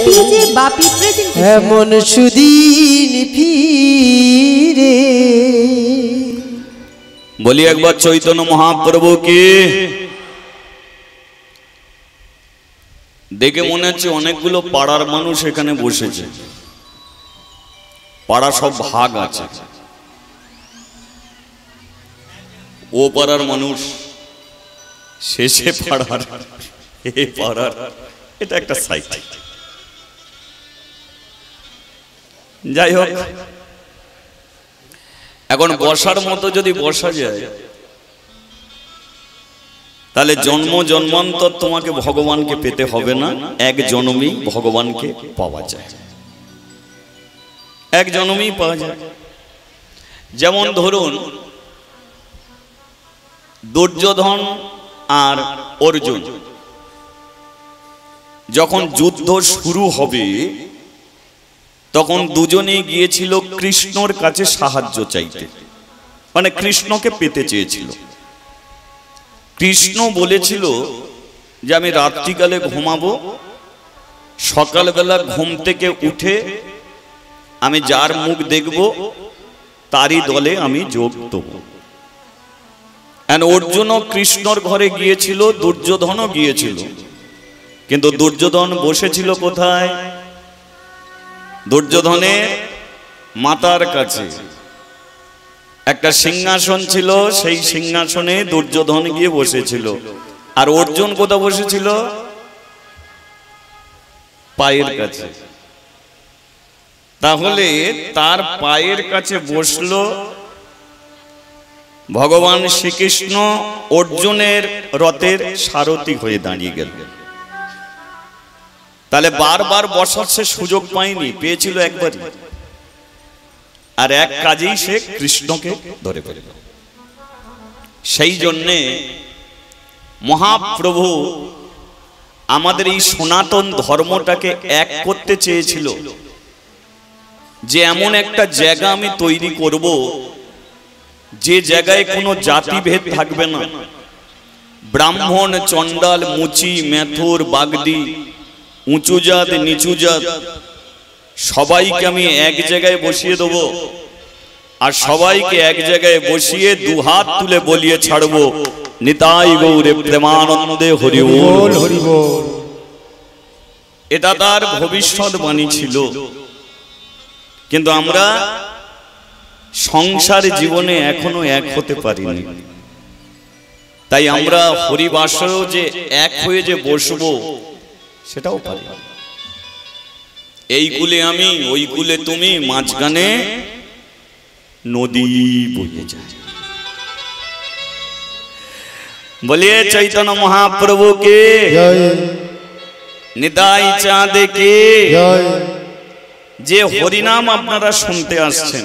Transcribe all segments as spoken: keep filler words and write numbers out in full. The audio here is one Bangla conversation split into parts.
ডিজে বাপি প্রেজেন্টেশন। এমন সুদিন ফিরে বলি একবার চৈতন্য মহাপ্রভু কি। দেখে মনে হচ্ছে অনেকগুলো পাড়ার মানুষ এখানে বসেছে। পাড়া সব ভাগ আছে, ও পাড়ার মানুষ, শেষে পাড়ার, এ পাড়ার, এটা একটা সাইট। যাই হোক, এখন বসার মতো যদি বসা যায় তাহলে জন্ম জন্মান্তর তোমাকে ভগবানকে পেতে হবে না, এক জন্মেই ভগবানকে পাওয়া যায়, এক জন্মেই পাওয়া যায়। যেমন ধরুন দুর্যোধন আর অর্জুন যখন যুদ্ধ শুরু হবে তখন দুজনেই গিয়েছিল কৃষ্ণর কাছে সাহায্য চাইতে, মানে কৃষ্ণকে পেতে চেয়েছিল। কৃষ্ণ বলেছিল যে আমি রাত্রিকালে ঘুমাবো, সকালবেলা ঘুম থেকে উঠে আমি যার মুখ দেখব তারই দলে আমি যোগ দেব। অর্জুনও কৃষ্ণর ঘরে গিয়েছিল, দুর্যোধনও গিয়েছিল, কিন্তু দুর্যোধন বসেছিল কোথায়? দুর্যোধনের মাতার কাছে একটা সিংহাসন ছিল, সেই সিংহাসনে দুর্যোধন গিয়ে বসেছিল। আর অর্জুন কোথায় বসেছিল? পায়ের কাছে। তাহলে তার পায়ের কাছে বসলো ভগবান শ্রীকৃষ্ণ, অর্জুনের রথের সারথি হয়ে দাঁড়িয়ে গেল। তাহলে বারবার বসার সে সুযোগ পায়নি, পেয়েছিল একবারই, আর এক কাজেই সে কৃষ্ণকে ধরে ফেলল। সেই জন্যে মহাপ্রভু আমাদের এই সনাতন ধর্মটাকে এক করতে চেয়েছিল, যে এমন একটা জায়গা আমি তৈরি করব যে জায়গায় কোনো জাতিভেদ থাকবে না। ব্রাহ্মণ, চণ্ডাল, মুচি, মেথর, বাগদি, উঁচু জাত, নিচু জাত, সবাইকে আমি এক জায়গায় বসিয়ে দেবো, আর সবাইকে এক জায়গায় বসিয়ে দু হাত তুলে বলিয়ে ছাড়বো নিতাই গৌরে প্রেমানন্দে হরি বল হরি বল। এটা তার ভবিষ্যৎবাণী ছিল। কিন্তু আমরা সংসার জীবনে এখনো এক হতে পারিনি। তাই আমরা হরিবাসরেও যে এক হয়ে যে বসবো সেটাও পারি। এই কুলে আমি, ওই কুলে তুমি, মাঝখানে নদী বয়ে যায়। বলিয়ে চৈতন্য মহাপ্রভু কে জয়, নিতাই চাঁদ কে জয়। যে হরিনাম আপনারা শুনতে আসছেন,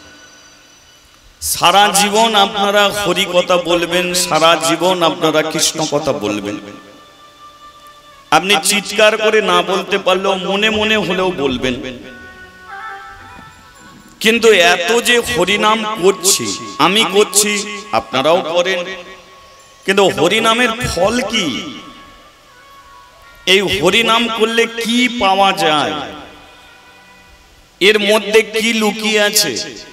সারা জীবন আপনারা হরি কথা বলবেন, সারা জীবন আপনারা কৃষ্ণ কথা বলবেন। আপনি চিৎকার করে না বলতে পারলেও মনে মনে হলেও বলবেন। কিন্তু এত যে হরিনাম করছি, আমি করছি, আপনারাও করেন, কিন্তু হরিনামের ফল কি? এই হরিনাম করলে কি পাওয়া যায়? এর মধ্যে কি লুকিয়ে আছে?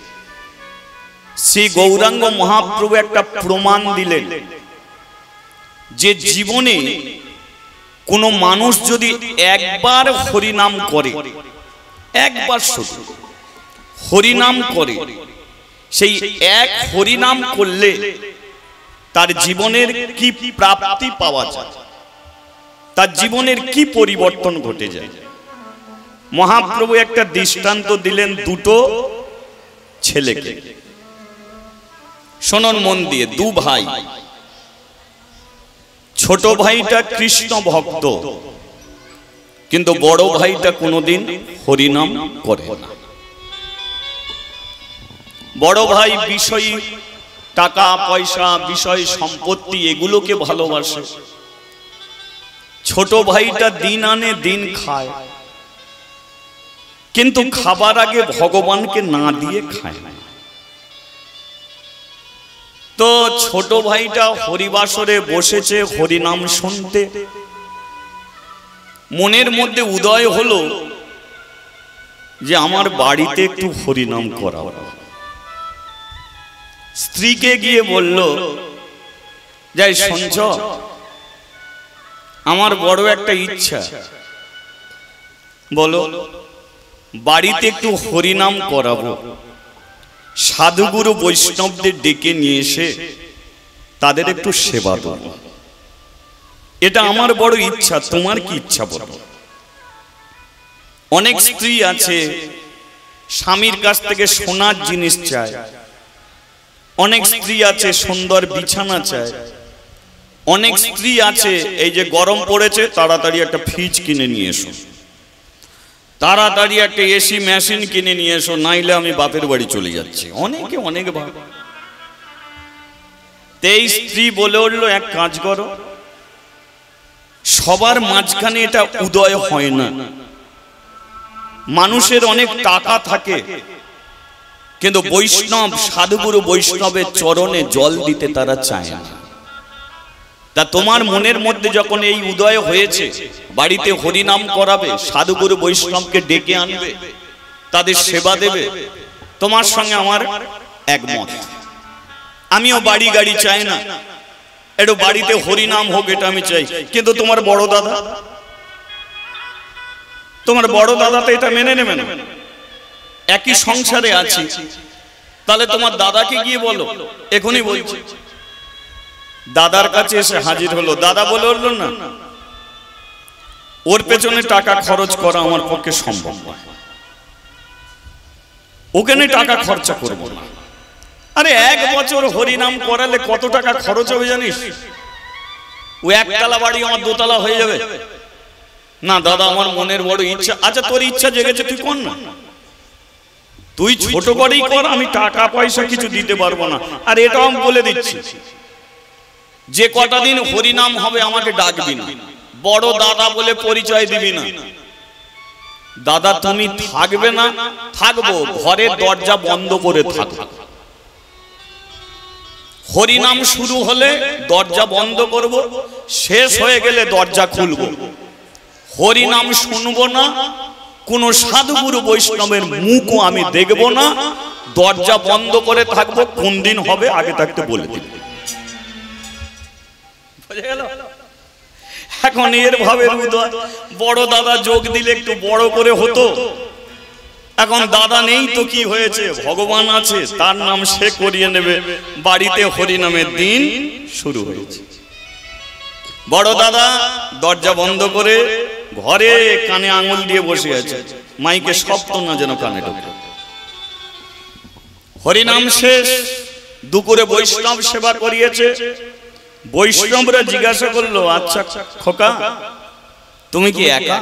শ্রী গৌরাঙ্গ মহাপ্রভু একটা প্রমাণ দিলেন যে জীবনে কোনো মানুষ যদি একবার হরিনাম করে, একবার শুধু হরিনাম করে, সেই এক হরিনাম করলে তার জীবনের কি প্রাপ্তি পাওয়া যায়, তার জীবনের কি পরিবর্তন ঘটে যায়। মহাপ্রভু একটা দৃষ্টান্ত দিলেন দুটো ছেলেকে। শুনুন মন দিয়ে, দু ভাই, ছোট ভাইটা কৃষ্ণ ভক্ত, কিন্তু বড় ভাইটা কোনোদিন হরিনাম করে না। বড় ভাই বিষয়, টাকা পয়সা, বিষয় সম্পত্তি, এগুলোকে ভালোবাসে। ছোট ভাইটা দিন আনে দিন খায়, কিন্তু খাবার আগে ভগবানকে না দিয়ে খায় না। তো ছোট ভাইটা হরিবাসরে বসেছে হরিনাম শুনতে, মনের মধ্যে উদয় হলো যে আমার বাড়িতে একটু হরিনাম করাবো। স্ত্রীকে গিয়ে বলল, যাই শুনছ, আমার বড় একটা ইচ্ছা, বলো বাড়িতে একটু হরিনাম করাবো, সাধুগুরু বৈষ্ণবদের ডেকে নিয়ে এসে তাদের একটু সেবা দেবো, এটা আমার বড় ইচ্ছা, তোমার কি ইচ্ছা বলো। অনেক স্ত্রী আছে স্বামীর কাছ থেকে সোনার জিনিস চায়, অনেক স্ত্রী আছে সুন্দর বিছানা চায়, অনেক স্ত্রী আছে এই যে গরম পড়েছে তাড়াতাড়ি একটা ফ্রিজ কিনে নিয়ে এসো, তাড়াতাড়ি একটা এসি মেশিন কিনে নিয়ে এসো, নাইলে আমি বাপের বাড়ি চলে যাচ্ছি। অনেকে অনেক ভাব। তেই স্ত্রী বলে উঠলো, এক কাজ করো, সবার মাঝখানে এটা উদয় হয় না। মানুষের অনেক টাকা থাকে কিন্তু বৈষ্ণব সাধুগুরু বৈষ্ণবের চরণে জল দিতে তারা চায় না। তা তোমার মনের মধ্যে যখন এই উদয় হয়েছে, বাড়িতে হরিনাম করাবে, সাধুগুরু বৈষ্ণবকে ডেকে আনবে, তাদের সেবা দেবে, তোমার সঙ্গে আমার একমত। আমিও বাড়ি গাড়ি চাই না, একটু বাড়িতে হরিনাম হোক এটা আমি চাই। কিন্তু তোমার বড় দাদা, তোমার বড় দাদা তো এটা মেনে নেবে না। একই সংসারে আছি, তাহলে তোমার দাদাকে গিয়ে বলো। এখনই বলছি। দাদার কাছে এসে হাজির হলো। দাদা বলে উঠলো, না, ওর পেছনে টাকা খরচ করা আমার পক্ষে সম্ভব নয়, ওখানে টাকা খরচা করবো না। আরে এক বছর হরিনাম করালে কত টাকা খরচ হবে জানিস? ও একতলা বাড়ি আমার দোতলা হয়ে যাবে। না দাদা, আমার মনের বড় ইচ্ছা। আচ্ছা তোর ইচ্ছা জেগেছে, তুই কর না, তুই ছোট করেই কর, আমি টাকা পয়সা কিছু দিতে পারবো না। আর এটাও আমি বলে দিচ্ছি, যে কটা দিন হরিনাম হবে আমাকে ডাকবি না, বড় দাদা বলে পরিচয় দিবি না। দাদা তুমি থাকবে না, থাকবো, ঘরের দরজা বন্ধ করে থাকবো। হরিনাম শুরু হলে দরজা বন্ধ করব, শেষ হয়ে গেলে দরজা খুলব। হরিনাম শুনবো না, কোন সাধুগুরু বৈষ্ণবের মুখও আমি দেখব না, দরজা বন্ধ করে থাকবো। কোন দিন হবে আগে থাকতে বলে দিব। এখন এর ভাবে বড় দাদা যোগ দিলে একটু বড় করে হতো। এখন দাদা নেই তো কি হয়েছে, ভগবান আছে, তার নাম সে করিয়ে নেবে। বাড়িতে হরিনামের দিন শুরু হয়েছে। বড় দাদা দরজা বন্ধ করে ঘরে কানে আঙুল দিয়ে বসে আছে, মাইকে শব্দ না যেন কানে ঢোকে। হরিনাম শেষ, দুপুরে বৈষ্ণব সেবা করিয়েছে। বৈষ্ণবরা জিজ্ঞাসা করলো, আচ্ছা খোকা তুমি কি একা?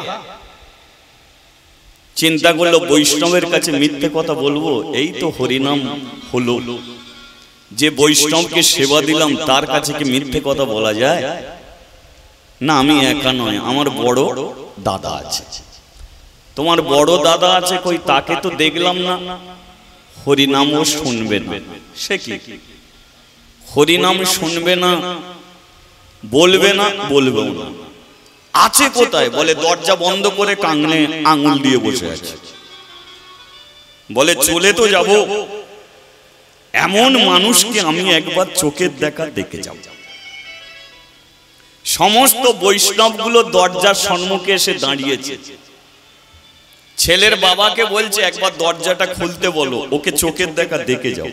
চিন্তা করলো বৈষ্ণবের কাছে মিথ্যে কথা বলবো, এই তো হরিনাম হলো, যে বৈষ্ণবকে সেবা দিলাম তার কাছে কি মিথ্যে কথা বলা যায়? না, আমি একা নয়, আমার বড় দাদা আছে। তোমার বড় দাদা আছে কই? তাকে তো দেখলাম না, হরিনামও শুনবে না। সে কি হরিনাম শুনবে না, বলবে না, বলবেও না, আছে কোথায়? বলে দরজা বন্ধ করে কানে আঙুল দিয়ে বসে আছে। বলে চলে তো যাব, এমন মানুষকে আমি একবার চোখের দেখা দেখে যাব। সমস্ত বৈষ্ণবগুলো দরজার সম্মুখে এসে দাঁড়িয়েছে। ছেলের বাবাকে বলছে একবার দরজাটা খুলতে বলো, ওকে চোখের দেখা দেখে যাও।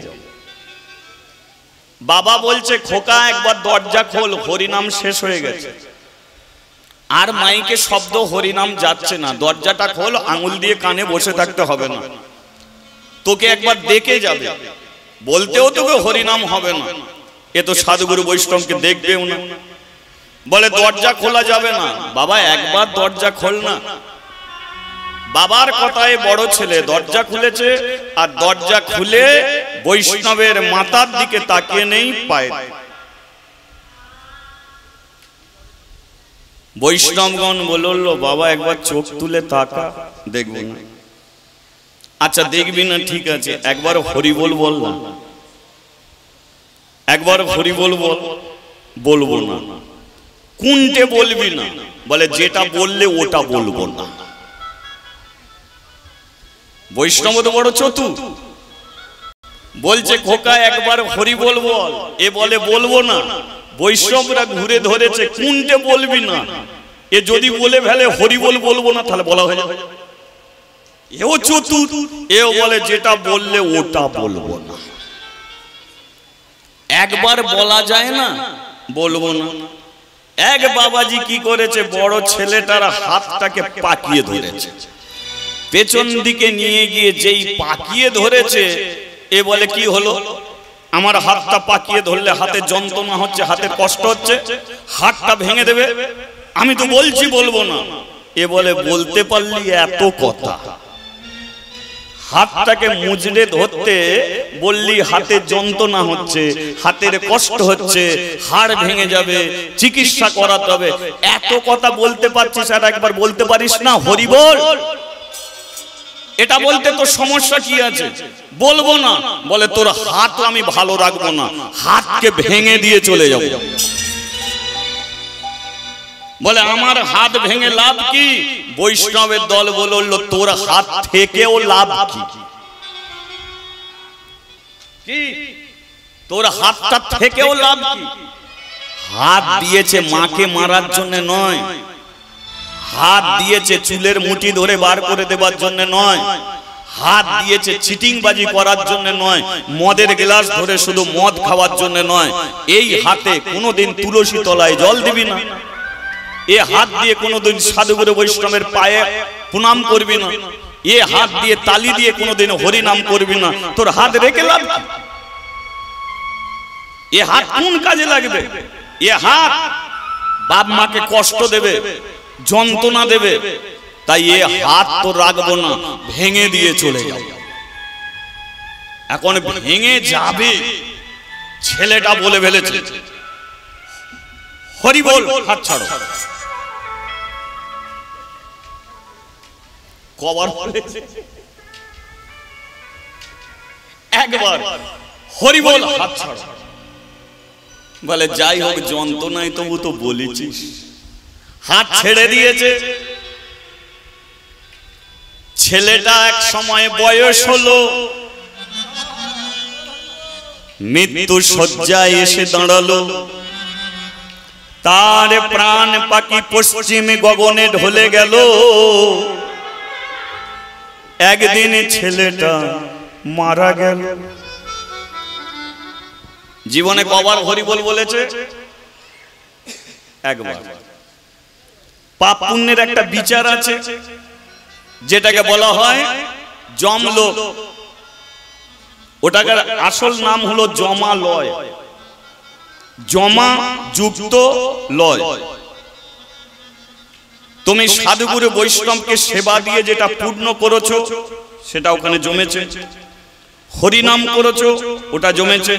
বাবা বলছে খোকা একবার দরজা খোল, হরিনাম শেষ হয়ে গেছে। আর মাইকে শব্দ, হরিনাম যাচ্ছে না, দরজাটা খোল, আঙুল দিয়ে কানে বসে থাকতে হবে না, তোকে একবার দেখে যাবে। বলতেও তোকে হরিনাম হবে না, এ তো সাধুগুরু বৈষ্ণবকে দেখবেও না। বলে দরজা খোলা যাবে না। বাবা একবার দরজা খোল না। বাবার কথায় বড় ছেলে দরজা খুলেছে, আর দরজা খুলে বৈষ্ণবের মাথার দিকে তাকিয়ে নেই, পায়। বৈষ্ণবগণ বলল, বাবা একবার চোখ তুলে তাকা, দেখবো না। আচ্ছা দেখবি না, ঠিক আছে, একবার হরি বল বল না, একবার হরি বল বল। বলবো না। কোনটে বলবি না? বলে যেটা বললে ওটা বলবো না। বৈষ্ণব তো বড় চতুর, বলছে খোকা একবার হরি বল বল, এ বলে বলবো না। বৈষ্ণবরা ঘুরে ধরেছে কোনটে বলবি না, এ যদি বলে ফেলে হরি বল বলবো না তাহলে বলা হয়ে যাবে। এও চতুর, এও বলে যেটা বললে ওটা বলবো না। একবার বলা যায় না, বলবো না। এক বাবাজি কি করেছে, বড় ছেলেটার হাতটাকে পাকিয়ে ধরেছে, পেছন দিকে নিয়ে গিয়ে যেই পাকিয়ে ধরেছে, এ বলে কি হলো, আমার হাতটা পাকিয়ে ধরলে হাতে যন্ত্রণা হচ্ছে, হাতের কষ্ট হচ্ছে, হাতটা ভেঙে দেবে, আমি তো বলছি বলবো না। এ বলে বলতে পারলি এত কথা, হাতটাকে মুজড়ে ধরতে বললি হাতে যন্ত্রণা হচ্ছে, হাতের কষ্ট হচ্ছে, হাড় ভেঙে যাবে, চিকিৎসা করাতে হবে, এত কথা বলতে পারছিস আর একবার বলতে পারিস না হরি বল। এটা বলতে তোর সমস্যা কি আছে, বলবো না। বলে তোর হাত আমি ভালো রাখবো না, হাতকে ভেঙে দিয়ে চলে যাবো। বলে আমার হাত ভেঙে লাভ কি? বৈষ্ণবের দল বলল তোর হাত থেকেও লাভ কি? তোর হাতটা থেকেও লাভ কি? হাত দিয়েছে মাকে মারার জন্য নয়, হাত দিয়েছে চুলের মুঠি ধরে বার করে দেবার জন্য নয়, হাত দিয়েছে চিটিংবাজি করার জন্য নয়, মদের গ্লাস ধরে শুধু মদ খাওয়ার জন্য নয়। এই হাতে কোনোদিন তুলসী তলায় জল দিবি না, এ হাত দিয়ে কোনোদিন সাধুগুরু বৈষ্ণবের পায়ে প্রণাম করবি না, এ হাত দিয়ে তালি দিয়ে কোনোদিন হরি নাম করবি না। তোর হাত রেখে লাভ কি? এ হাত কোন কাজে লাগবে? এ হাত বাপ মাকে কষ্ট দেবে, যন্ত্রণা দেবে, তাই এ হাত তো রাখবো না, ভেঙে দিয়ে চলে যাও। এখন ভেঙে যাবে, ছেলেটা বলে ফেলেছে হরি বল, হাত ছাড়ো। কবার বলেছে? একবার হরি বল, হাত ছাড়ো। বলে যাই হোক যন্ত্রণায় তবু তো বলেছিস। হাত ছেড়ে দিয়েছে। ছেলেটা এক সময় বয়স হলো, মৃত্যু শয্যায় এসে দাঁড়ালো, তার প্রাণ পাখি পশ্চিমে গগনে ঢলে গেল। একদিন ছেলেটা মারা গেল। জীবনে কবার হরি বল বলেছে? একবার। পাপ পুণ্যের একটা বিচার আছে, যেটাকে বলা হয় জমলোক। ওটাকে আসল নাম হলো জমালয়, জমা যুক্ত লয়। তুমি সাধুগুরু বৈষ্ণবকে সেবা দিয়ে যেটা পূর্ণ করেছো সেটা ওখানে জমেছে, হরিনাম করেছো ওটা জমেছে,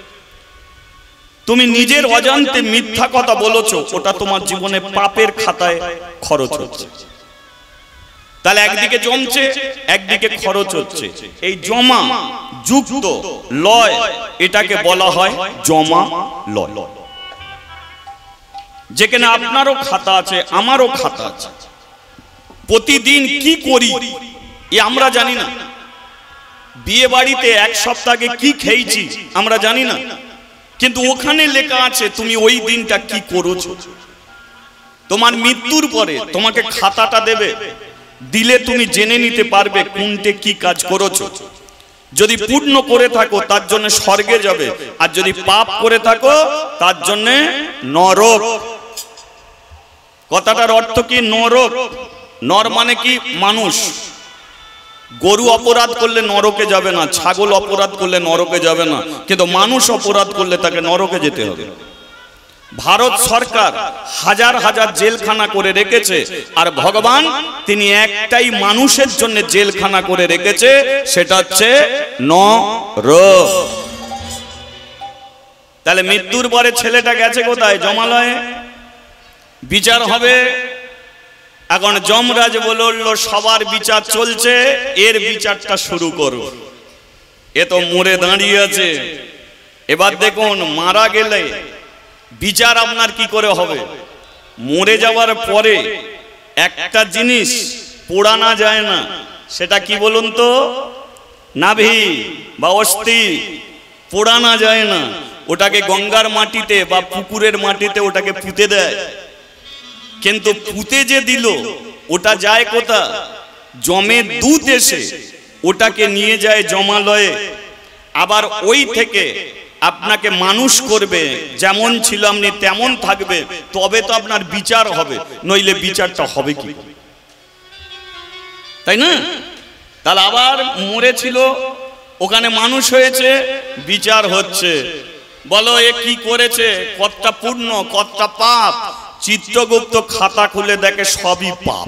তুমি নিজের অজান্তে মিথ্যা কথা বলেছো ওটা তোমার জীবনে পাপের খাতায় খরচ হচ্ছে। তাহলে একদিকে জমছে, একদিকে খরচ হচ্ছে। এই জমা যুক্ত লয় এটাকে বলা হয় জমা লয়। যেখানে আপনারও খাতা আছে, আমারও খাতা আছে। প্রতিদিন কি করি এ আমরা জানি না। বিয়ে বাড়িতে এক সপ্তাহ আগে কি খেয়েছি আমরা জানি না, কিন্তু ওখানে লেখা আছে তুমি ওই দিনটা কি করেছো। তোমার মৃত্যুর পরে তোমাকে খাতাটা দেবে, দিলে তুমি জেনে নিতে পারবে কোনটে কি কাজ করেছো। যদি পূর্ণ করে থাকো তার জন্য স্বর্গে যাবে, আর যদি পাপ করে থাকো তার জন্য নরক। কথাটার অর্থ কি? নরক। নর মানে কি? মানুষ। গরু অপরাধ করলে নরকে যাবে না, ছাগল অপরাধ করলে নরকে যাবে না, কিন্তু মানুষ অপরাধ করলে তাকে নরকে যেতে হবে। ভারত সরকার হাজার হাজার জেলখানা করে রেখেছে, আর ভগবান তিনি একটাই মানুষের জন্য জেলখানা করে রেখেছে, সেটা হচ্ছে নরক। তাহলে মৃত্যুর পরে ছেলেটা গেছে কোথায়? জমালয়ে। বিচার হবে। এখন যমরাজ বলল সবার বিচার চলছে, এর বিচারটা শুরু করো। এ তো মরে দাঁড়িয়ে আছে। এবার দেখুন মারা গেলে বিচার আপনার কি করে হবে? মরে যাওয়ার পরে একটা জিনিস পোড়ানো যায় না, সেটা কি বলুন তো? নাভি বা অস্থি পোড়ানো যায় না, ওটাকে গঙ্গার মাটিতে বা পুকুরের মাটিতে ওটাকে পুঁতে দেয়। কিন্তু পুঁতে যে দিল ওটা যায় কোথা? জমে দুধ এসে ওটাকে নিয়ে যায় জমালয়ে, আবার ওই থেকে আপনাকে মানুষ করবে, যেমন ছিল আপনি তেমন থাকবে, তবে তো আপনার বিচার হবে, নইলে বিচারটা হবে কি? তাই না? তাহলে আবার মরেছিল, ওখানে মানুষ হয়েছে, বিচার হচ্ছে। বলো এ কি করেছে, কতটা পুণ্য কতটা পাপ? চিত্রগুপ্ত খাতা খুলে দেখে সবই পাপ।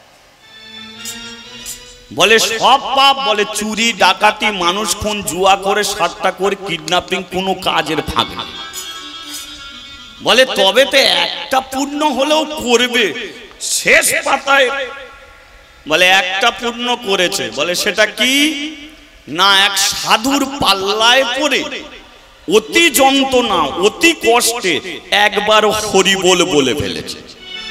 বলে সব পাপ? বলে চুরি ডাকাতি, মানুষ খুন, জুয়া করে, সাতটা করে, কিডন্যাপিং, কোনো কাজের ফাঁক নেই। বলে তবে তো একটা পুণ্য হলেও করবে। শেষ পাতায় বলে একটা পুণ্য করেছে। বলে সেটা কি? না, এক সাধুর পাল্লায় পড়ে অতি যন্ত্রণা অতি কষ্টে একবার হরিবোল বলে ফেলেছে।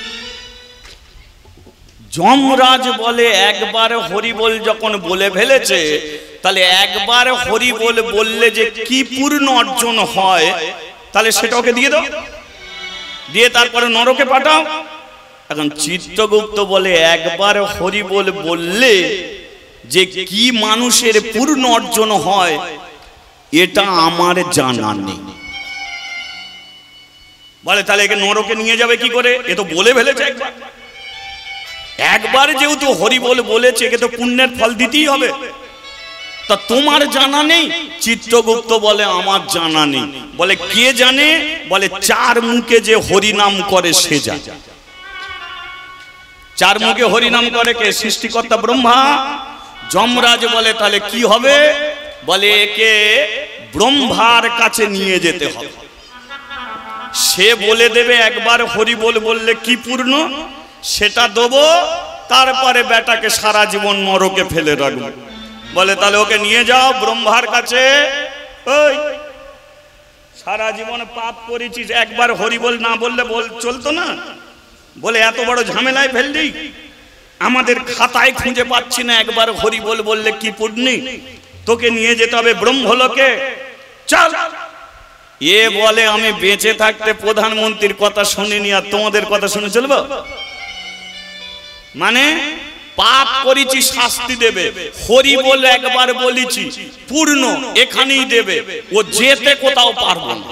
যমরাজ বলে একবার হরিবোল যখন বলে ফেলেছে, তাহলে একবার হরিবোল বললে যে কি পূর্ণ অর্জন হয়, তাহলে সেটা ওকে দিয়ে দাও, দিয়ে তারপরে নরকে পাঠাও। এখন চিত্রগুপ্ত বলে একবার হরিবোল বললে যে কি মানুষের পূর্ণ অর্জন হয় এটা আমার জানা নেই। বলে তাহলে একে নরকে নিয়ে যাবে কি করে? এ তো বলে ফেলেছে একবার। একবার যেহেতু হরিবোল বলেছে, একে তো পুণ্যের ফল দিতেই হবে। তা তোমার জানা নেই? চিত্রগুপ্ত বলে আমার জানা নেই। বলে কে জানে? বলে চার মুখে যে হরিনাম করে সে জানে। চার মুখে হরিনাম করে কে? সৃষ্টিকর্তা ব্রহ্মা। যমরাজ বলে তাহলে কি হবে? বলে একে ব্রহ্মার কাছে নিয়ে যেতে হবে, সে বলে দেবে একবার হরিবোল বললে কি পূর্ণ, সেটা দেবো, তারপরে বেটাকে সারা জীবন নরকে ফেলে রাখবো। বলে তাহলে ওকে নিয়ে যাও ব্রহ্মার কাছে। ওই সারা জীবন পাপ করেছিস, একবার হরিবোল না বললে বল চলতো না? বলে এত বড় ঝামেলায় ফেললি, আমাদের খাতায় খুঁজে পাচ্ছি না একবার হরিবোল বললে কি পুণ্যি, তোকে নিয়ে যেতে হবে ব্রহ্মলোকে, চল। এ বলে আমি বেঁচে থাকতে প্রধানমন্ত্রীর কথা শুনিনি, আর তোমাদের কথা শুনে চলবো? মানে পাপ করেছি শাস্তি দেবে, হরিবোল একবার বলেছি পূর্ণ এখানেই দেবে, ও যেতে কোথাও পারবো না।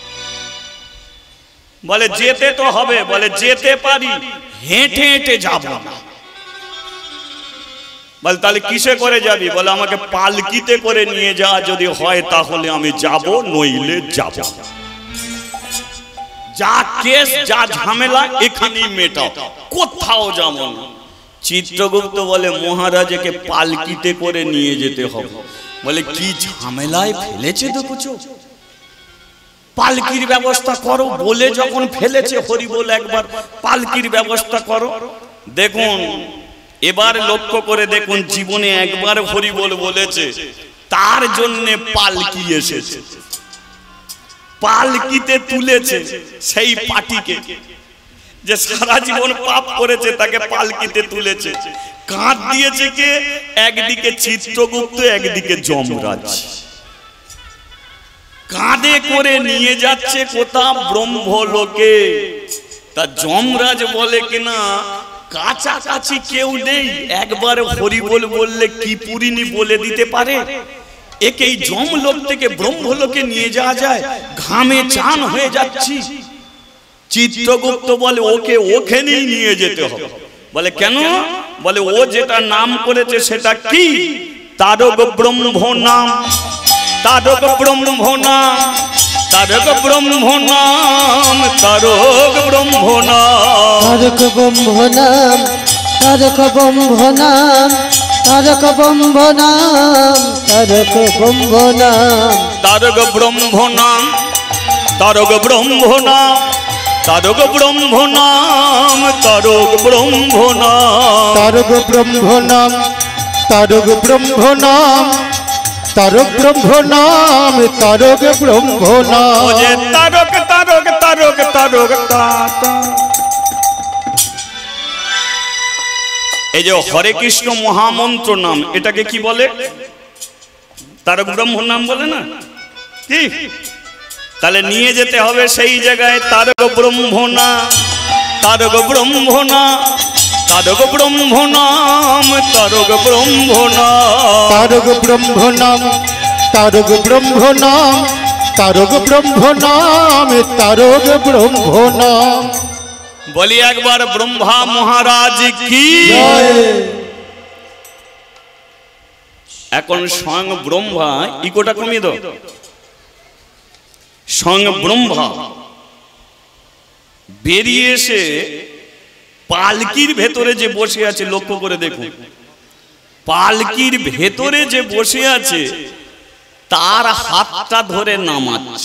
বলে যেতে তো হবে। বলে যেতে পারি, হেঁটে হেঁটে যাব না। বলে তাহলে কিসে করে যাবি? বলে আমাকে পালকিতে করে নিয়ে যা, যদি হয় তাহলে আমি যাব, নইলে যাব। যা কেস যা ঝামেলা এখানেই মেটাও, কোথাও যাব না। চিত্রগুপ্ত বলে মহারাজকে পালকিতে করে নিয়ে যেতে হবে। বলে কি ঝামেলায় ফেলেছে দেখছো, পালকির ব্যবস্থা করো। বলে যখন ফেলেছে হরিবোল একবার, পালকির ব্যবস্থা করো। দেখুন এবার লক্ষ্য করে দেখুন, জীবনে একবার হরিবোল বলেছে, তার জন্য পালকি এসেছে, পালকিতে তুলেছে সেই পাটিকে যে সারা জীবন পাপ করেছে, তাকে পালকিতে তুলেছে। কাঁধ দিয়েছে কে? একদিকে চিত্রগুপ্ত, একদিকে যমরাজ। কাঁধে করে নিয়ে যাচ্ছে কোথা? ব্রহ্মলোকে। তা যমরাজ বলে কিনা কাছাকাছি কেউ নেই, একবার হরিবোল বললে কি পুরিনি বলে দিতে পারে, একে এই যমলোক থেকে ব্রহ্মলোকে নিয়ে যাওয়া যায়? ঘামে চান হয়ে যাচ্ছি। চিত্রগুপ্ত বলে ওকে ওখানেই নিয়ে যেতে হবে। বলে কেন? বলে ও যেটা নাম করেছে সেটা কি? তারক ব্রহ্ম নাম, তারক ব্রহ্ম নাম, তারক ব্রহ্ম নাম, তারক ব্রহ্ম নাম, তারক ব্রহ্ম নাম, তারক ব্রহ্ম নাম, তারক ব্রহ্ম নাম, তারক ব্রহ্ম নাম, তারক ব্রহ্ম নাম, তারক ব্রহ্ম নাম, তারক ব্রহ্ম নাম, তারক ব্রহ্ম নাম, তারক ব্রহ্ম নাম, তারক ব্রহ্ম নাম, তারক ব্রহ্ম নাম, তারক ব্রহ্ম নাম। তারক তারক তারক তারক তা এই যে হরে কৃষ্ণ মহামন্ত্র নাম, এটাকে কি বলে? তারক ব্রহ্ম নাম বলে না কি? তাহলে নিয়ে যেতে হবে সেই জায়গায় তারক ব্রহ্ম নাম, তারক ব্রহ্ম নাম, তারক ব্রহ্ম নাম, তারক ব্রহ্ম নাম, তারক ব্রহ্ম নাম, তারক ব্রহ্ম নাম, তারক ব্রহ্ম নাম, তারক ব্রহ্ম নাম। বলি একবার ব্রহ্মা মহারাজ কি। এখন স্বয়ং ব্রহ্মা, ইকোটা কমিয়ে দাও, স্বয়ং ব্রহ্মা বেরিয়ে এসে পালকির ভেতরে যে বসে আছে, লক্ষ্য করে দেখুন, পালকির ভেতরে যে বসে আছে তার হাতটা ধরে নামাচ্ছে,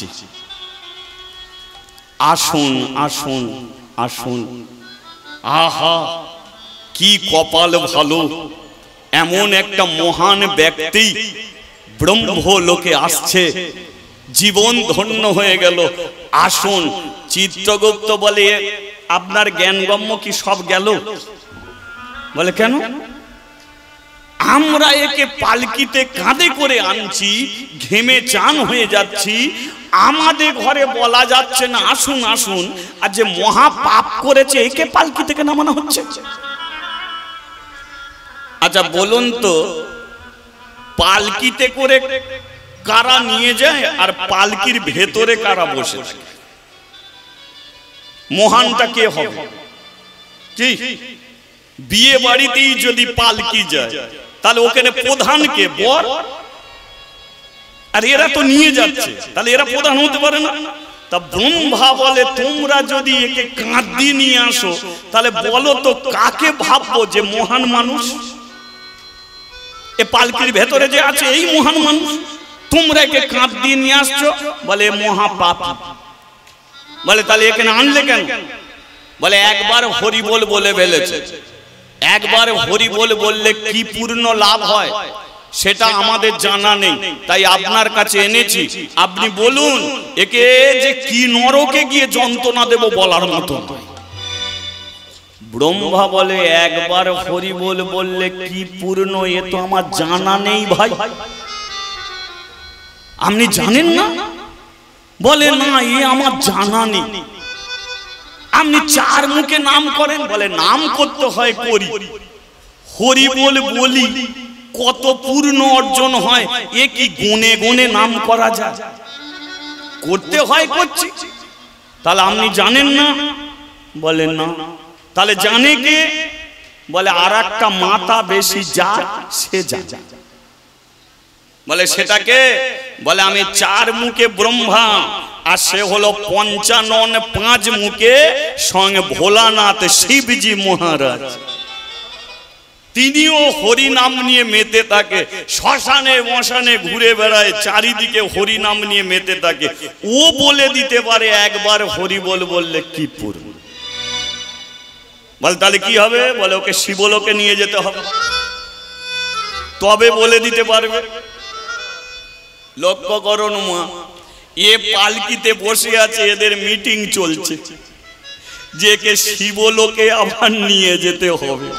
আসুন আসুন আসুন। আহা, কি কপাল ভালো, এমন একটা মহান ব্যক্তি ব্রহ্মলোকে আসছে, জীবন ধন্য হয়ে গেল, আসুন। চিত্রগুপ্ত বলে, আপনার জ্ঞানগম্য কি সব গেল? বলে কেন? আমরা একে পালকিতে কাঁধে করে আনছি, ঘেমে চান হয়ে যাচ্ছি, আমাদের ঘরে বলা যাচ্ছে না আসুন আসুন, আর যে মহা পাপ করেছে একে পালকি থেকে নামানো হচ্ছে। আচ্ছা বলুন তো, পালকিতে করে কারা নিয়ে যায় আর পালকির ভেতরে কারা বসে থাকে? মহানটা কে হবে? কি বিয়ে বাড়িতেই যদি পালকি যায় তাহলে ওখানে প্রধান কে? বর। আর এরা তো নিয়ে যাচ্ছে, তাহলে এরা প্রধান হতে পারে না। তা ব্রহ্মা বলে, তোমরা যদি একে কাঁধ দিয়ে নিয়ে আসো তাহলে বলো তো কাকে ভাববো যে মহান মানুষ? এ পালকির ভেতরে যে আছে এই মহান মানুষ, তোমরা একে কাঁধ দিয়ে নিয়ে আসছো, বলে মহাপাপী। বলে তাহলে এখানে আনলে কেন? বলে একবার হরি বল বলে ফেলেছে, একবার হরি বল বললে কি পূর্ণ লাভ হয় সেটা আমাদের জানা নেই, তাই আপনার কাছে এনেছি, আপনি বলুন একে যে কি নরকে গিয়ে যন্ত্রণা দেব বলার মতো। ব্রহ্মা বলে, একবার হরি বল বললে কি পূর্ণ, এ তো আমার জানা নেই ভাই। আপনি জানেন না? বলে না, এ আমার জানা নেই। আপনি চার মুখে নাম করেন? বলে নাম করতে হয় করি, হরি বল বলি, কত পূর্ণ অর্জন হয় এ কি গুনে গুনে নাম করা যায়? করতে হয় করছি। তাহলে আপনি জানেন না? বলে না। তাহলে জানে কে? বলে আর একটা মাথা বেশি যা সে যা। বলে সেটাকে? বলে আমি চার মুখে ব্রহ্মা, আর সে হলো পঞ্চানন পাঁচ মুখে সঙ্গে ভোলানাথ শিবজি মহারাজ। তিনিও হরি নাম নিয়ে মেতে থাকে, শ্মশানে মশানে ঘুরে বেড়ায়, চারিদিকে হরি নাম নিয়ে মেতে থাকে। ও বলে দিতে পারে একবার হরি বল বললে কি পূর্ণ। বল তাহলে কি হবে? বলে ওকে শিবলোকে নিয়ে যেতে হবে, তবে বলে দিতে পারবে। লক্ষ্য করুন মা, এ পালকিতে বসে আছে, এদের মিটিং চলছে যে কে শিবলোকে আবার নিয়ে যেতে হবে।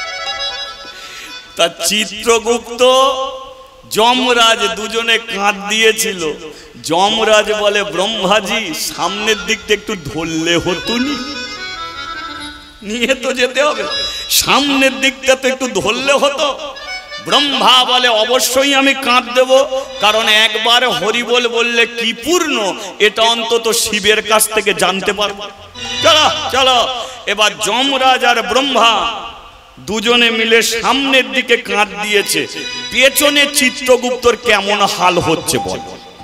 তা চিত্রগুপ্ত যমরাজ দুজনে কাঁধ দিয়েছিল। যমরাজ বলে, ব্রহ্মাজি সামনের দিকটা একটু ধরলে হতো নি, নিয়ে তো যেতে হবে, সামনের দিকটা তো একটু ধরলে হতো। ব্রহ্মা বলে, অবশ্যই আমি কাঁধ দেব, কারণ একবার হরি বল বললে কি পূর্ণ এটা অন্তত শিবের কাছ থেকে জানতে পারবো। চলো চলো। এবার যমরাজ আর ব্রহ্মা দুজনে মিলে সামনের দিকে কাঁধ দিয়েছে, পেছনে চিত্রগুপ্তর কেমন হাল হচ্ছে বল।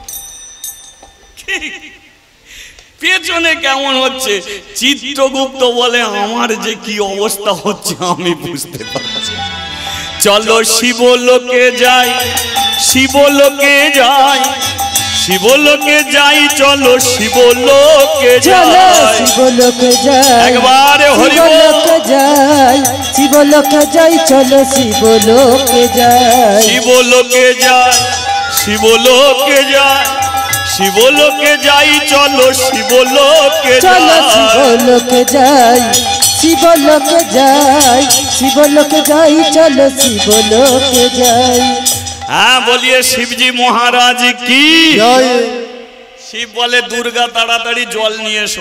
পেছনে কেমন হচ্ছে? চিত্রগুপ্ত বলে, আমার যে কি অবস্থা হচ্ছে আমি বুঝতে পারছি। চলো শিবলোকে যাই, শিবলোকে যাই, শিবলোকে যাই, চলো শিবলোকে যাই, শিবলোকে যাই, একবার হরি বল যাই, শিবলোকে যাই, চলো শিবলোকে যাই, শিবলোকে যাই, শিবলোকে যাই, শিবলোকে যাই, চলো শিবলোকে চলো যাই, শিবলোকে যাই, শিবলোকে যাই, শিবলোকে যাই, চলো শিবলোকে যাই। হ্যাঁ, বলিয়ে শিবজি মহারাজ কি জয়। শিব বলে দুর্গা তাড়াতাড়ি জল নিয়ে এসো।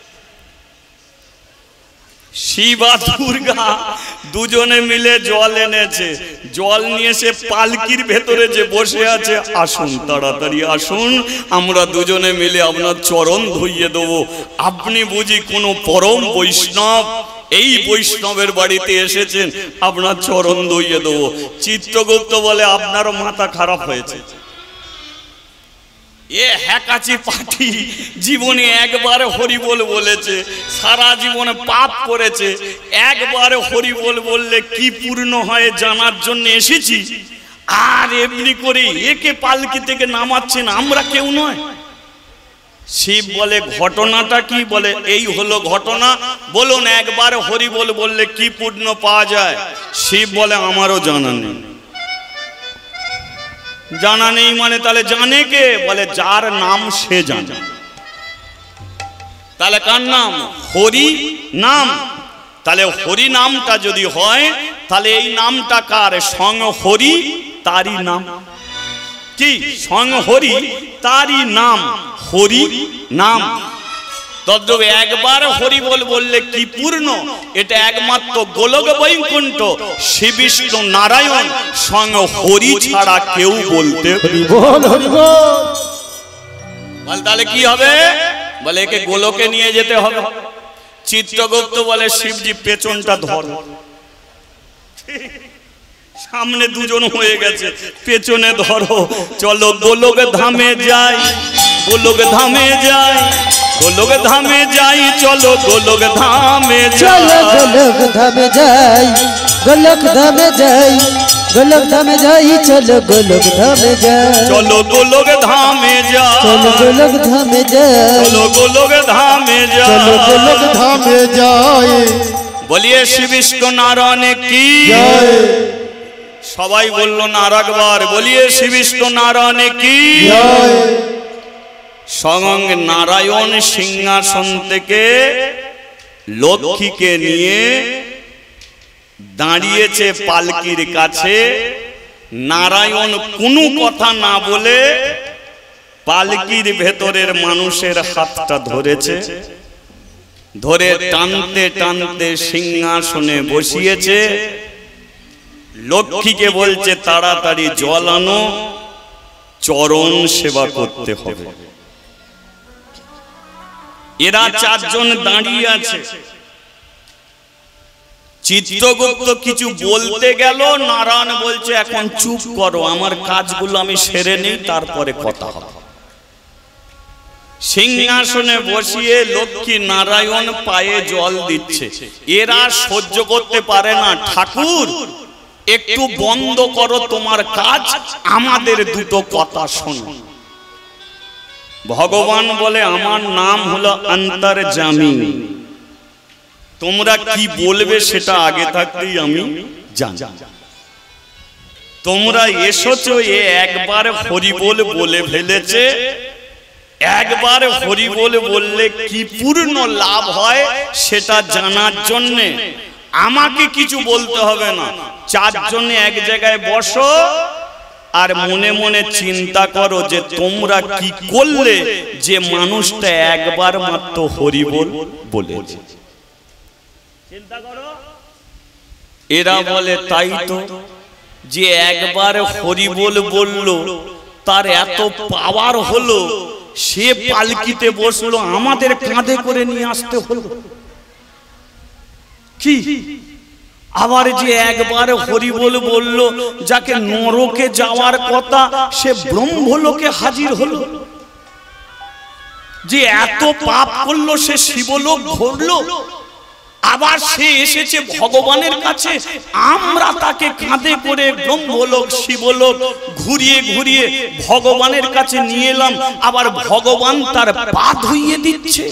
শিব আর দুর্গা দুজনে মিলে জল এনেছে। জল নিয়ে এসে পালকির ভেতরে যে বসে আছে, আসুন তাড়াতাড়ি আসুন, আমরা দুজনে মিলে আপনার চরণ ধুইয়ে দেবো। আপনি বুঝি কোনো পরম বৈষ্ণব, এই বৈষ্ণবের বাড়িতে এসেছেন, আপনার চরণ ধুইয়ে দেবো। চিত্রগুপ্ত বলে আপনারও মাথা খারাপ হয়েছে। এ হ্যাকাচি পাটি জীবনে একবার হরিবোল বলেছে, সারা জীবনে পাপ করেছে, একবার হরিবোল বললে কি পূর্ণ হয় জানার জন্য এসেছি, আর এমনি করে একে পালকি থেকে নামাচ্ছেন, আমরা কেউ নয়। শিব বলে ঘটনাটা কি? বলে এই হলো ঘটনা, বলুন একবার হরিবোল বললে কি পূর্ণ পাওয়া যায়? শিব বলে আমারও জানা নেই। জানা নেই মানে তাহলে জানে কে? বলে যার নাম সে জানে। তাহলে কার নাম? হরি নাম। তাহলে হরি নামটা যদি হয়, তাহলে এই নামটা কার? সং হরি তারই নাম। কি সং হরি তারই নাম, হরি নাম। তদ্রূপ একবার হরি বল বললে কি পূর্ণ, এটা একমাত্র গোলক বৈকুণ্ঠ শ্রী বিষ্ণু নারায়ণ সং হরি ছাড়া কেউ বলতে। হরি বল, হরি বল। বল তাহলে কি হবে? বলে একে গোলকে নিয়ে যেতে হবে। চিত্রগুপ্ত বলে শিবজি পেছনটা ধর। সামনে দুজন হয়ে গেছে, পেছনে ধরো, চলো গোলক ধামে যাই, গোলক ধামে যাই, গোলক ধামে যাই, চলো গোলক ধামে চলো যাই। গোলক ধামে যাই, গোলক ধামে যাই, গোলক ধামে যাই, চলো গোলক ধামে যাই। চলো গোলক ধামে যাই, চলো গোলক ধামে যাই, চলো গোলক ধামে চলো গোলক যাই। ধামে যাই। বলিয়ে শ্রী বিষ্ণু নারায়ণ কি জয়। সবাই বললো না আর একবার, বলিয়ে শ্রী বিষ্ণু নারায়ণ কি জয়। স্বয়ং নারায়ণ সিংহাসন থেকে লক্ষ্মীকে নিয়ে দাঁড়িয়েছে পালকির কাছে। নারায়ণ কোনো কথা না বলে পালকির ভেতরের মানুষের হাতটা ধরেছে, ধরে টানতে টানতে সিংহাসনে বসিয়েছে। লক্ষ্মীকে বলছে তাড়াতাড়ি জল আনো, চরণ সেবা করতে হবে। এরা চারজন দাঁড়িয়ে আছে। চিত্রগুপ্ত কিছু বলতে গেল, নারায়ণ বলছে এখন চুপ করো, আমার কাজগুলো আমি সেরে নিই, তারপরে কথা হবে। সিংহাসনে বসিয়ে লক্ষ্মী নারায়ণ পায়ে জল দিচ্ছে। এরা সহ্য করতে পারে না, ঠাকুর একটু বন্ধ করো তোমার কাজ, আমাদের দুটো কথা শোনো। ভগবান বলে আমার নাম হলো অন্তর্যামী, তোমরা কি বলবে সেটা আগে থাকতেই আমি জানি। তোমরা এসেছো, এ একবার হরিবোল বলে ফেলেছে। একবার হরিবোল বললে কি পূর্ণ লাভ হয় সেটা জানার জন্যে আমাকে কিছু বলতে হবে না। চারজনে এক জায়গায় বসো আর মনে মনে চিন্তা করো যে তোমরা কি করলে যে মানুষটা একবার মাত্র হরিবোল বলেছে। চিন্তা করো। এরা বলে তাই তো, যে একবার হরিবোল বলল তার এত পাওয়ার হলো, সে পালকিতে বসলো, আমাদের কাঁধে করে নিয়ে আসতে হলো। কি আবার যে একবার হরিবোল বলল, যাকে নরকে যাওয়ার কথা সে ব্রহ্মলোকে হাজির হলো। যে এত পাপ করলো সে শিবলোক ঘুরলো, আবার সে এসেছে ভগবানের কাছে। আমরা তাকে কাঁধে করে ব্রহ্মলোক শিবলোক ঘুরিয়ে ঘুরিয়ে ভগবানের কাছে নিয়ে এলাম, আবার ভগবান তার পা ধুইয়ে দিচ্ছে।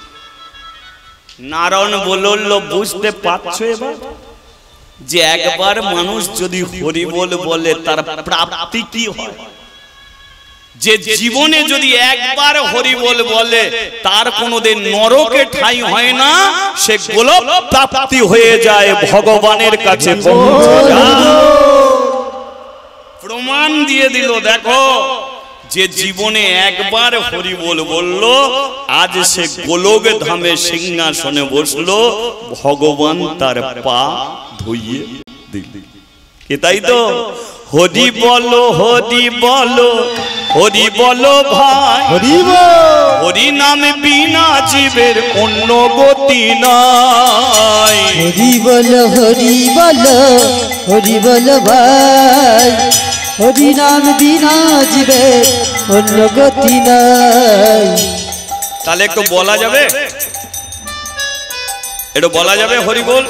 নারায়ণ বলল বুঝতে পারছো এবার যে একবার মানুষ যদি হরিবোল বলে তার প্রাপ্তি কি হয়? যে জীবনে যদি একবার হরি বল বলে তার কোনোদিন নরকে ঠাঁই হয় না, সে গোলক প্রাপ্তি হয়ে যায়, ভগবানের কাছে পৌঁছে যায়। প্রমাণ দিয়ে দিল, দেখো যে জীবনে একবার হরি বল বলল, আজ সে গোলক ধামে সিংহাসনে বসলো, ভগবান তার পা ধুইয়ে দিল। কে তাই তো? হরি বলো হরি বলো হরি বলো ভাই, হরি বল। হরি নামে বিনা জীবের অন্য গতি নাই। হরি বল হরি বল হরি বল ভাই, হরি নাম বিনা জীবে অন্য গতি নাই। তাহলে একটু বলা যাবে, একটু বলা যাবে হরি বল?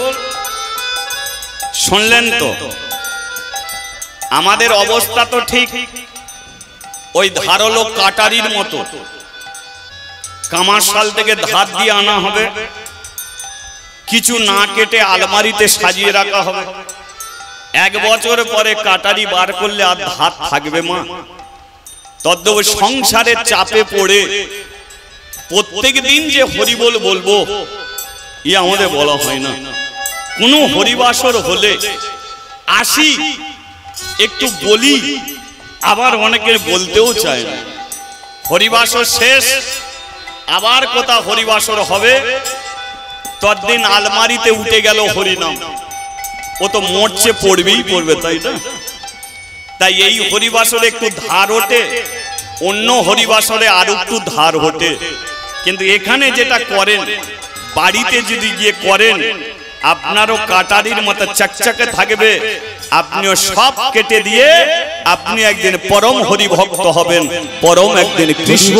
শুনলেন তো? আমাদের অবস্থা তো ঠিক ওই ধারালো কাটারির মতো, কামারশাল থেকে ধার দিয়ে আনা হবে, কিছু না কেটে আলমারিতে সাজিয়ে রাখা হবে। এক বছর পরে কাটারি বার করলে আর ধার থাকবে মা? তদ্দেব সংসারের চাপে পড়ে প্রত্যেক দিন যে হরিবোল বলবো ই আমাদের বলা হয় না। কোনো হরিবাসর হলে আসি, একটু বলি, আবার অনেকের বলতেও চায় না। হরিবাসর শেষ, আবার কোথা হরিবাসর হবে, ততদিন আলমারিতে উঠে গেল হরিনাম। ও তো মরছে, পড়বেই পড়বে, তাই না? তাই এই হরিবাসরে একটু ধার ওঠে, অন্য হরিবাসরে আর একটু ধার ওঠে। কিন্তু এখানে যেটা করেন, বাড়িতে যদি গিয়ে করেন, আপনারও কাটারির মতো চকচকে থাকবে, আপনিও সব কেটে দিয়ে আপনি একদিন পরম হরিভক্ত হবেন, পরম একদিন কৃষ্ণ।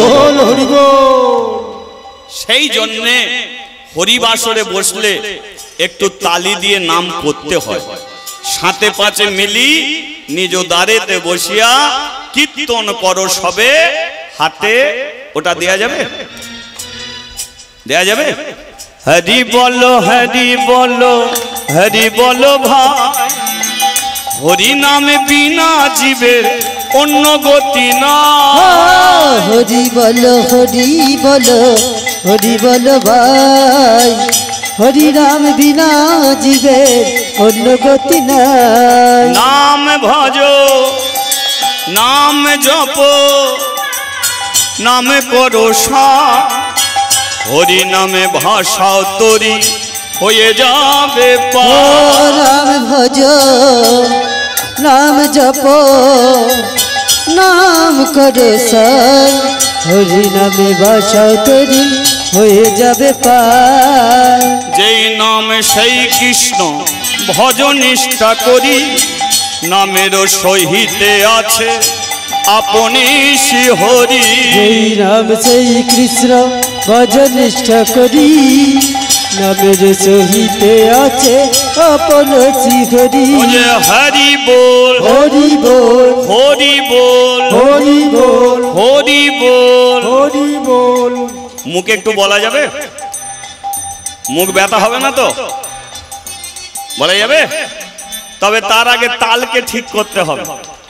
সেই জন্যে হরিবাসরে বসলে একটু তালি দিয়ে নাম করতে হয়। সাথে পাঁচে মিলি নিজ দ্বারেতে বসিয়া কীর্তন করো সবে, হাতে ওটা দেয়া যাবে, দেয়া যাবে। হরি বলো হরি বলো হরি বলো ভাই, হরি নামে বিনা জীবের অন্য গতি না। হরি বল হরি বল হরি বল ভাই, হরি নাম বিনা জীবে অন্য গতি নাই। নাম ভজ নাম জপ নাম করো সা, হরি নামে ভাষাও তরি হয়ে যাবে পার। নাম ভজ নাম জপ নাম করো সাই, হরি নামে ভাষা তরি হয়ে যাবে পার। যেই নামে সেই কৃষ্ণ ভজ নিষ্ঠা করি, নামের সহিতে আছে আপনি হরি। যেই নাম সেই কৃষ্ণ ভজ নিষ্ঠা করি, নামের সহিতে আছে আপন শ্রীহরি। হরি বল হরি বল হরি বল হরি বল হরি বল হরি বল। মুখে একটু বলা যাবে? মুখ ব্যথা হবে না তো? বলা যাবে? তবে তার আগে তালকে ঠিক করতে হবে।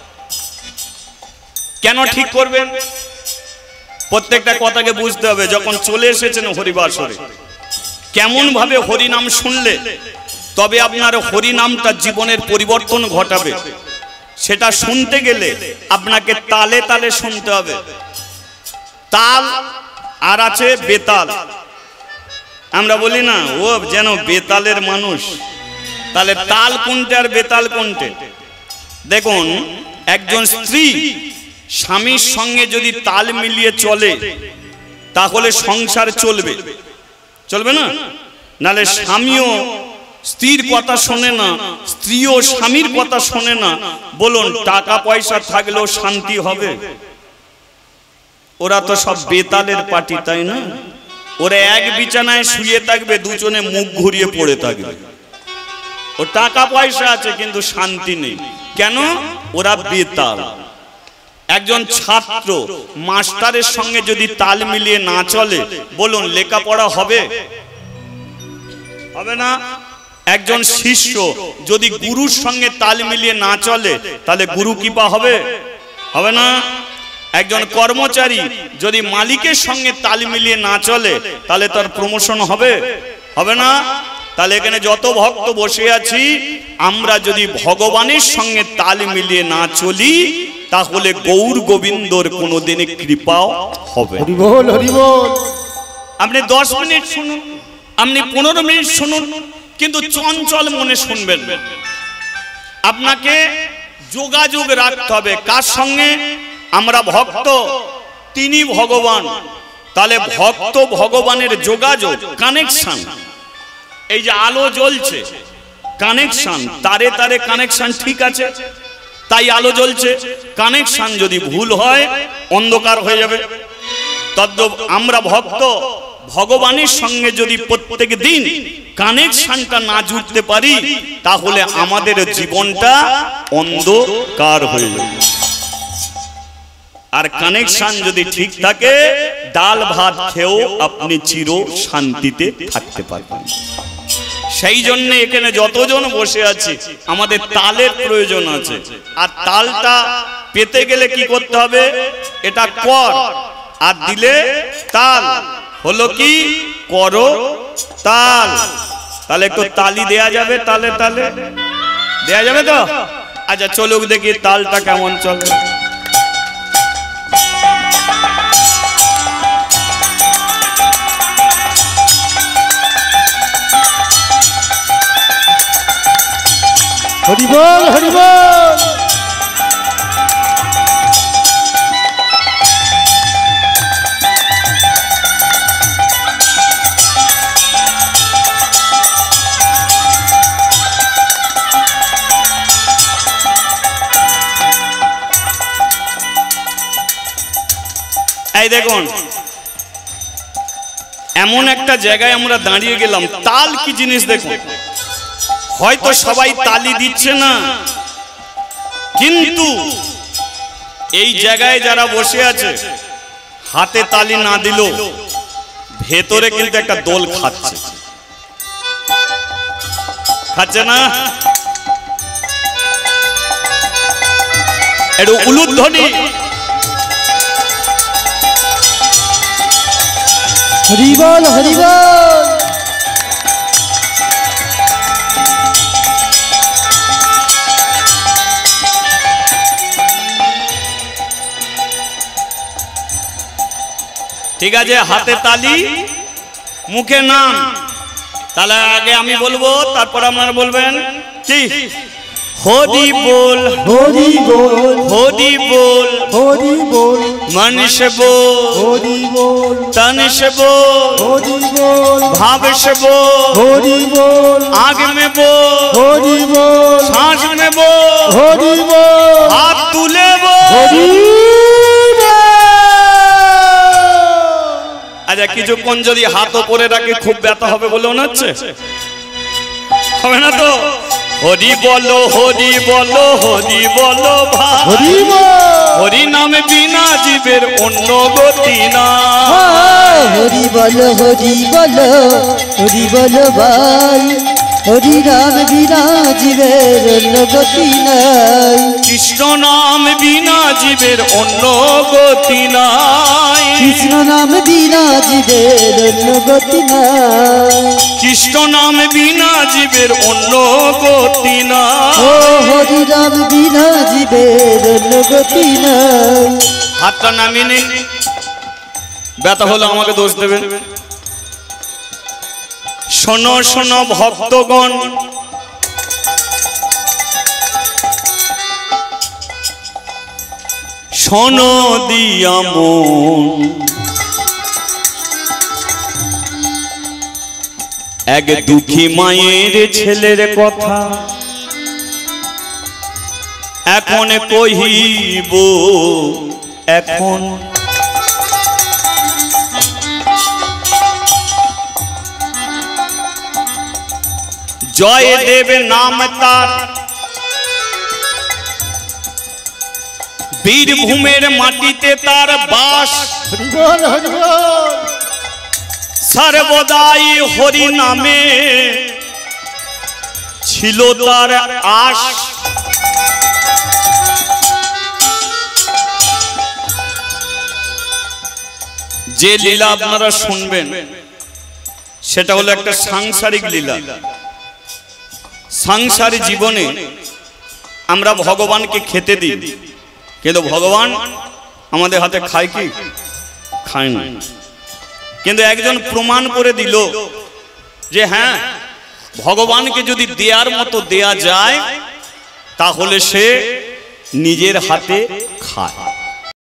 কেন ঠিক করবেন? প্রত্যেকটা কথাকে বুঝতে হবে। যখন চলে এসেছেন হরিবাসরে, কেমন ভাবে হরিনাম শুনলে তবে আপনার হরিনামটা জীবনের পরিবর্তন ঘটাবে, সেটা শুনতে গেলে আপনাকে তালে তালে শুনতে হবে। তাল আর আছে বেতাল। আমরা বলি না ও যেন বেতালের মানুষ, তাহলে তাল কোনটে আর বেতাল কোনটে? দেখুন, একজন স্ত্রী স্বামীর সঙ্গে যদি তাল মিলিয়ে চলে তাহলে সংসার চলবে, চলবে না? নালে স্বামীও স্ত্রীর কথা শোনে না, স্ত্রীও স্বামীর কথা শোনে না, বলুন টাকা পয়সা থাকলেও শান্তি হবে? ওরা তো সব বেতালের পার্টি, তাই না? ওরা এক বিছানায় শুয়ে থাকবে, দুজনে মুখ ঘুরিয়ে পড়ে থাকবে। ও টাকা পয়সা আছে কিন্তু শান্তি নেই। কেন? ওরা বেতাল। একজন ছাত্র মাস্টারের সঙ্গে যদি তাল মিলিয়ে না চলে, বলুন লেখাপড়া হবে? হবে না। একজন শিষ্য যদি গুরুর সঙ্গে তাল মিলিয়ে না চলে, তাহলে গুরু কৃপা হবে? হবে না। একজন কর্মচারী যদি মালিকের সঙ্গে তাল মিলিয়ে না চলে তাহলে তার প্রমোশন হবে হবে না। তাহলে এখানে যত ভক্ত বসে আছি আমরা যদি ভগবানের সঙ্গে তাল মিলিয়ে না চলি তাহলে গৌর গোবিন্দর কোনোদিন কৃপাও হবে। হরি বল হরি বল। আপনি দশ মিনিট শুনুন, আপনি পনেরো মিনিট শুনুন, কিন্তু চঞ্চল মনে শুনবেন। আপনাকে যোগাযোগ রাখতে হবে কার সঙ্গে? আমরা ভক্ত, তিনি ভগবান। তাহলে ভক্ত ভগবানের যোগাযোগ, কানেকশন। এই যে আলো জ্বলছে, কানেকশন, তারে তারে কানেকশন ঠিক আছে, তাই আলো জ্বলছে। কানেকশন যদি ভুল হয় অন্ধকার হয়ে যাবে। তদ্রূপ আমরা ভক্ত ভগবানের সঙ্গে যদি প্রত্যেক দিন কানেকশনটা না জুড়তে পারি তাহলে আমাদের জীবনটা অন্ধকার হয়ে যাবে। আর কানেকশন যদি ঠিক থাকে ডাল ভাত খেয়েও আপনি চির শান্তিতে থাকতে পারবেন। সেই জন্য এখানে যতজন বসে আছি আমাদের তালের প্রয়োজন আছে। আর তালটা পেতে গেলে কি করতে হবে? এটা কর আর দিলে তাল, হলো কি করো তাল। তাহলে একটু তালি দেয়া যাবে? তালে তালে দেয়া যাবে তো? আচ্ছা চলুক দেখি তালটা কেমন চলে। হরি বল হরি বল। এই দেখুন এমন একটা জায়গায় আমরা দাঁড়িয়ে গেলাম। তাল কি জিনিস দেখুন। হয়তো সবাই তালি দিচ্ছে না, কিন্তু এই জায়গায় যারা বসে আছে হাতে তালি না দিল ভেতরে কিন্তু একটা দোল খাচ্ছে, খাচ্ছে না? একটু উলুধ্বনি। হরি বল হরি বল। ঠিক আছে, হাতে তালি মুখে নাম। তাহলে আগে আমি বলবো তারপর আপনারা বলবেন। কি? হরি বল হরি বল হরি বল হরি বল मन से बोल হরি বল तन से बोल হরি বল भाव से बोल হরি বল आग में बोल হরি বল सांस में बोल হরি বল हाथ तुले बोल। হরি আচ্ছা কিছুক্ষণ যদি হাত ওপরে রাখে খুব ব্যথা হবে বলে মনে হচ্ছে? হবে না তো? হরি বলো হরি বলো হরি বলো ভাই, হরি বল হরি নামে বিনা জীবের অন্য গতি না। হরি বল হরি বল হরি বল ভাই, হরি রাম বিনা জীবের অন্য গতি নাই। কৃষ্ণ নাম বিনা জীবের অন্য গতি নাই। কৃষ্ণ নাম বিনা জীবের অন্য গতি নাই। কৃষ্ণ নাম বিনা জীবের অন্য গতি নাই। ও হরি রাম বিনা জীবের অন্য গতি নাই। হাতটা নামিয়ে নিন, ব্যথা হলো আমাকে দোষ দেবেন। শোনো শোনো ভক্তগণ, শোনো দিয়া মন, এক দুঃখী মায়ের ছেলের কথা এখন কহিব। এখন জয় দেব নাম তার, বীরভূমের মাটিতে তার বাস। হরি বল হরি বল। সর্বদাই হরি নামে ছিল তার আশ। যে লীলা আপনারা শুনবেন সেটা হলো একটা সাংসারিক লীলা। সাংসারিক জীবনে আমরা ভগবানকে খেতে দিই, কিন্তু ভগবান আমাদের হাতে খায় কি? খায় না। কিন্তু একজন প্রমাণ করে দিল যে হ্যাঁ, ভগবানকে যদি দেয়ার মতো দেয়া যায় তাহলে সে নিজের হাতে খায়।